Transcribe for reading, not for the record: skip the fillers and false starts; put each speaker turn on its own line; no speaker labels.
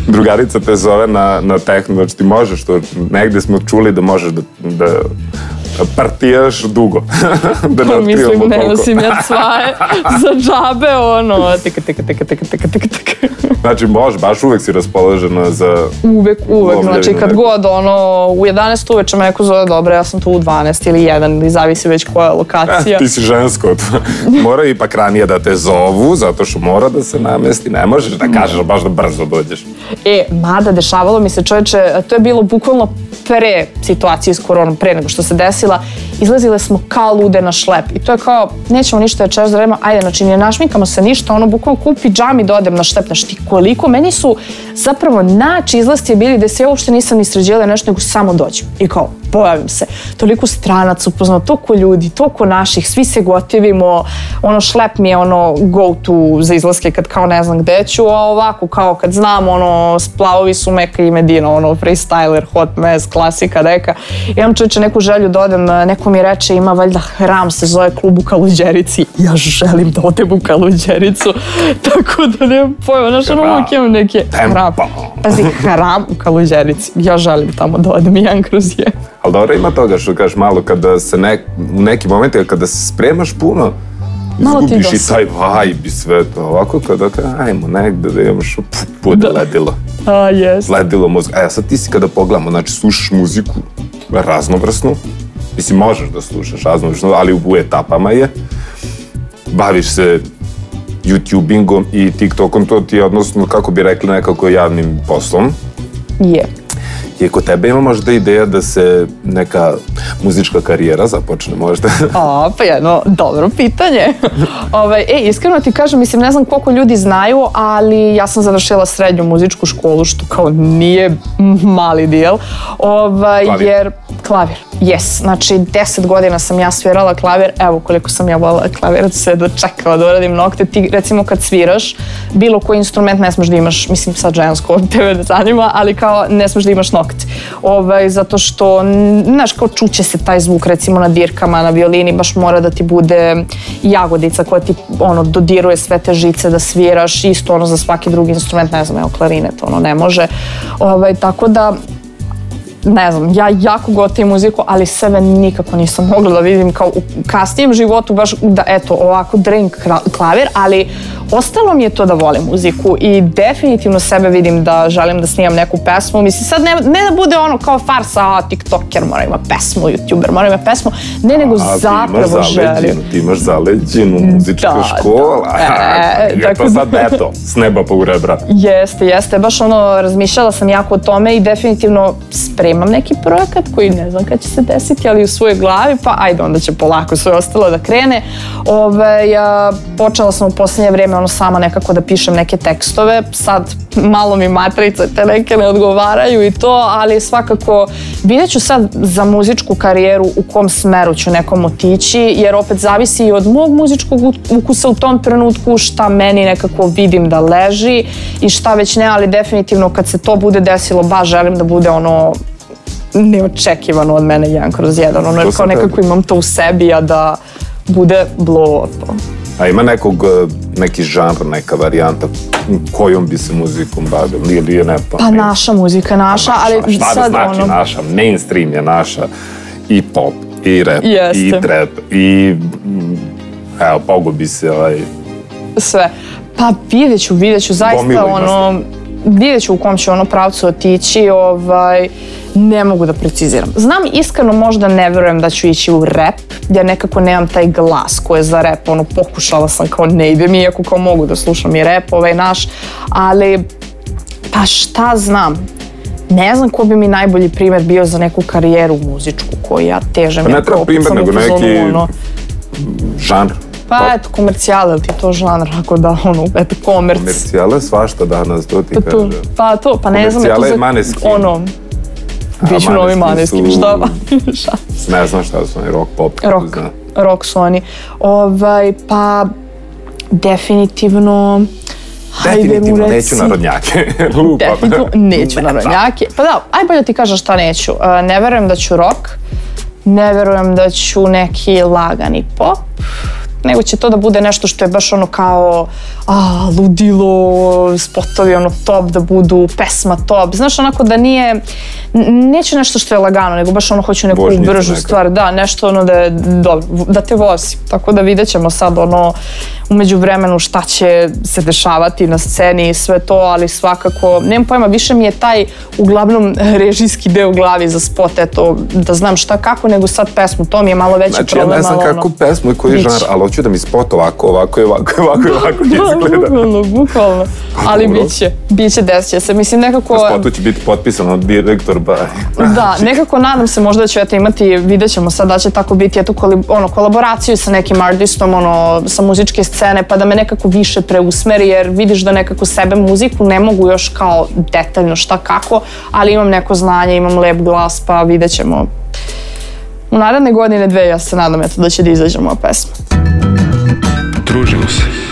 drugarica te zove na tehnu, znači ti možeš to, negde smo čuli da možeš da partijaš dugo. Da ne otkrivamo
Mislim, ne
koliko.
nosim ja cvaje za džabe, ono, tika.
Znači, možeš, baš uvek si raspoložena za...
Uvek, znači kad
neku.
god, ono, u 11 uveče me neko zove, dobro, ja sam tu u 12 ili 1, ili zavisi već koja je lokacija.
Ti si žensko. Mora ipak ranije da te zovu, zato što mora da se namesti. Ne možeš da kažeš baš da brzo dođeš.
Mada, dešavalo mi se, čoveče, to je bilo bukvalno pre situacije s koronom, pre nego što se desila, izlazile smo kao lude na šlep. I to je kao, nećemo ništa večeras da radimo, ajde, znači ne našminkamo se ništa, ono, bukvalno kupi džami da odem na šlep, znači ti koliko, meni su zapravo izlasti bili da se ja uopšte nisam ni sređela nešto, nego samo dođem. I kao, pojavim se, toliko stranac upoznao, toliko ljudi, toliko naših, svi se gotivimo, ono, šlep mi je ono go to za izlaske kad kao ne znam gde ću, a ovako kao kad znam, ono, splavovi su Meka i Medina, ono, freestyler, hot mess, klasika neka. Imam čoveče neku želju da odem, neko mi reče, ima valjda hram, se zove klub u Kaluđerici. Ja želim da odem u Kaluđericu, tako da nemam pojma, znaš, ono, uvijek imam neke hram. Pazi, hram u Kaluđerici, ja želim tamo da odem jedan kroz je.
Ali dobro ima toga što kažeš malo, kada se u neki momenti, kada se spremaš puno, izgubiš i taj vibe i sve to. Ovako kada ajmo negde da imaš bude ledilo.
Jes.
Ledilo mozga. A sad ti si kada pogledamo, znači slušaš muziku raznovrsnu, mislim možeš da slušaš raznovrsnu, ali u etapama je. Baviš se YouTubingom i TikTokom, to ti je odnosno, kako bi rekli, nekako javnim poslom.
Je.
I kod tebe ima možda ideja da se neka muzička karijera započne možda?
Pa jedno dobro pitanje. Iskreno ti kažem, mislim, ne znam koliko ljudi znaju, ali ja sam završila srednju muzičku školu, što kao nije mali dijel. Jer klavir, jes. Znači, 10 godina sam ja svirala klavir, evo koliko sam ja volila klavir, se dočekala da uradim nokte. Ti, recimo, kad sviraš, bilo koji instrument ne smeš da imaš, mislim, sad žensko, tebe ne zanima, ali kao ne smeš da imaš nokte. Zato što, znaš, kao čuće se taj zvuk, recimo na dirkama, na violini, baš mora da ti bude jagodica koja ti, ono, dodiruje sve te žice da sviraš, isto, ono, za svaki drugi instrument, ne znam, evo, klarinet, ono, ne može. Tako da, ne znam, ja jako gotivim muziku, ali sebe nikako nisam mogla da vidim kao u kasnijem životu, baš da, eto, ovako drim klavir, ali ostalo mi je to da volim muziku i definitivno sebe vidim da želim da snimam neku pesmu. Mislim, sad ne da bude ono kao farsa, tiktoker mora ima pesmu, youtuber mora ima pesmu, ne, nego zapravo želim.
Ti imaš zaleđenu muzička škola. To sad, eto, s neba pa u rebra.
Jeste, baš ono, razmišljala sam jako o tome i definitivno spremam neki projekat koji ne znam kad će se desiti, ali u svojoj glavi, pa ajde, onda će polako sve ostalo da krene. Počela sam u poslednje vreme ono sama nekako da pišem neke tekstove, sad malo mi matrice te neke ne odgovaraju i to, ali svakako vidjet ću sad za muzičku karijeru u kom smeru ću nekom otići, jer opet zavisi i od mog muzičkog ukusa u tom trenutku, šta meni nekako vidim da leži i šta već ne, ali definitivno kad se to bude desilo, baš želim da bude ono neočekivano od mene 1/1, ono kao nekako imam to u sebi, a da bude blow up.
A ima neki žanr, neka varijanta kojom bi se muzikom bavili ili je ne?
Pa naša muzika, naša, ali sad
šta da znači naša? Mainstream je naša, i pop, i rap, i trap, i evo, pogubi se
sve. Pa vidjet ću, zaista ono, vidjet ću u kom ću ono pravcu otići, ne mogu da preciziram. Znam, iskreno možda ne verujem da ću ići u rap, jer nekako nemam taj glas koji je za rap, ono, pokušala sam kao ne ide mi, iako kao mogu da slušam i rap, naš, ali pa šta znam, ne znam ko bi mi najbolji primer bio za neku karijeru muzičku koju ja težem.
Pa ne treba primer, nego neki žanr.
Pa eto, komercijale, ti to žanr, ako da, ono, eto, komerc.
Komercijale svašta danas, to ti kaže.
Pa to, pa ne znam.
Komercijale je Maneskin.
Ono, biću novi Maneskin, šta ba?
Ne znam šta su oni, rock, pop.
Rock su oni. Pa, definitivno...
Definitivno neću narodnjake.
Definitivno neću narodnjake. Pa da, aj bolje ti kažem šta neću. Ne verujem da ću rock, ne verujem da ću neki lagani pop, nego će to da bude nešto što je baš ono kao ludilo, spotovi ono top da budu, pesma top, znaš onako da nije, neću nešto što je lagano, nego baš ono hoću neku bržu stvar, da, nešto ono da je dobro, da te vozi, tako da vidjet ćemo sad ono umeđu vremenu šta će se dešavati na sceni i sve to, ali svakako, nemam pojma, više mi je taj uglavnom režijski deo u glavi za spot, eto, da znam šta kako, nego sad pesmu, to mi je malo veći problem.
Znači, ja ne znam kako pesmu i koji žanr, ali hoću da mi spot ovako izgleda.
Bukvalno, ali biće, desit će se, mislim nekako...
Na spotu će biti potpisan od direktor
Da, nekako nadam se možda da ću imati, vidjet ćemo sad da će tako biti, eto, kolaboraciju sa nekim artistom, sa muzičke scene, pa da me nekako više preusmeri, jer vidiš da nekako sebe muziku ne mogu još kao detaljno šta kako, ali imam neko znanje, imam lep glas, pa vidjet ćemo. U naredne godine 2 ja se nadam da će da izađe moja pesma.
Družimo se.